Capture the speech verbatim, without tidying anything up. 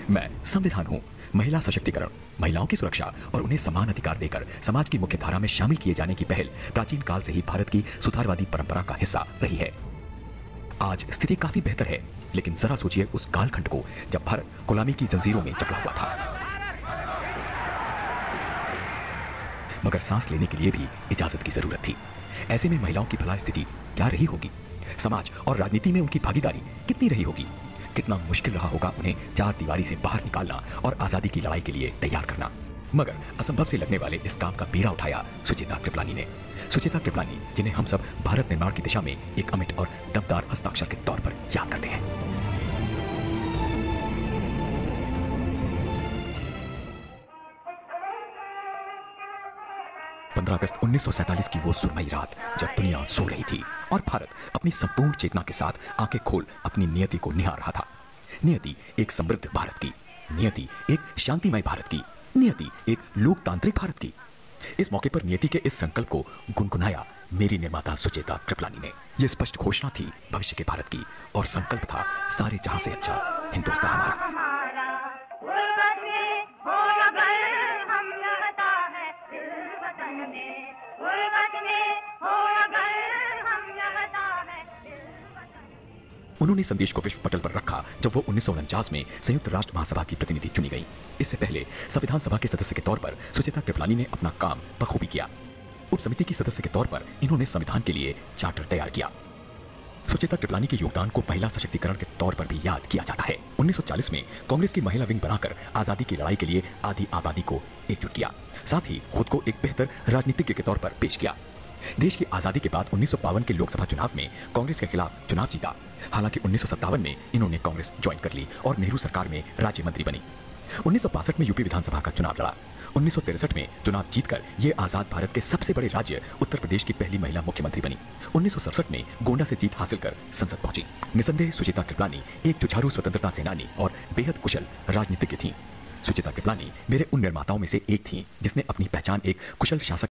मैं संविधान हूँ। महिला सशक्तिकरण, महिलाओं की सुरक्षा और उन्हें समान अधिकार देकर समाज की मुख्य धारा में शामिल किए जाने की पहल प्राचीन काल से ही भारत की सुधारवादी परंपरा का हिस्सा रही है। आज स्थिति काफी बेहतर है, लेकिन जरा सोचिए उस कालखंड को जब भारत गुलामी की जंजीरों में जकड़ा हुआ था। मगर सांस लेने के लिए भी इजाजत की जरूरत थी। ऐसे में महिलाओं की भला स्थिति क्या रही होगी? समाज और राजनीति में उनकी भागीदारी कितनी रही होगी? कितना मुश्किल रहा होगा उन्हें चार दीवारी से बाहर निकालना और आजादी की लड़ाई के लिए तैयार करना। मगर असंभव से लगने वाले इस काम का बीड़ा उठाया सुचेता कृपलानी ने। सुचेता कृपलानी, जिन्हें हम सब भारत निर्माण की दिशा में एक अमिट और दमदार हस्ताक्षर के तौर पर याद करते हैं। पंद्रह अगस्त उन्नीस सौ सैंतालीस की वो सुरमई रात जब दुनिया सो रही थी और भारत अपनी संपूर्ण चेतना के साथ आंखें खोल अपनी नियति को निहार रहा था। नियति एक समृद्ध भारत की, नियति एक शांतिमय भारत की, नियति एक लोकतांत्रिक भारत की। इस मौके पर नियति के इस संकल्प को गुनगुनाया मेरी निर्माता सुचेता कृपलानी ने। यह स्पष्ट घोषणा थी भविष्य के भारत की और संकल्प था सारे जहां से अच्छा हिंदुस्तान हमारा। उन्होंने संदेश को विश्व पटल पर रखा जब वो उन्नीस सौ उनचास में संयुक्त राष्ट्र महासभा की प्रतिनिधि चुनी गई। इससे पहले संविधान सभा के सदस्य के तौर पर सुचेता कृपलानी ने अपना काम बखूबी किया। उप समिति की सदस्य के तौर पर इन्होंने संविधान के लिए चार्टर तैयार किया। सुचेता कृपलानी के योगदान को महिला सशक्तिकरण के तौर पर भी याद किया जाता है। उन्नीस सौ चालीस में कांग्रेस की महिला विंग बनाकर आजादी की लड़ाई के लिए आधी आबादी को एकजुट किया, साथ ही खुद को एक बेहतर राजनीतिज्ञ के तौर पर पेश किया। देश की आजादी के बाद उन्नीस सौ बावन के लोकसभा चुनाव में कांग्रेस के खिलाफ चुनाव जीता। हालांकि उन्नीस सौ सत्तावन में इन्होंने कांग्रेस ज्वाइन कर ली और नेहरू सरकार में राज्य मंत्री बनी। उन्नीस सौ बासठ में यूपी विधानसभा का चुनाव लड़ा। उन्नीस सौ तिरसठ में चुनाव जीतकर ये आजाद भारत के सबसे बड़े राज्य उत्तर प्रदेश की पहली महिला मुख्यमंत्री बनी। उन्नीस सौ सड़सठ में गोंडा से जीत हासिल कर संसद पहुंची। निसंदेह सुचेता कृपलानी एक जुझारू स्वतंत्रता सेनानी और बेहद कुशल राजनीतिज्ञ थी। सुचेता कृपलानी मेरे उन निर्माताओं में से एक थी जिसने अपनी पहचान एक कुशल शासक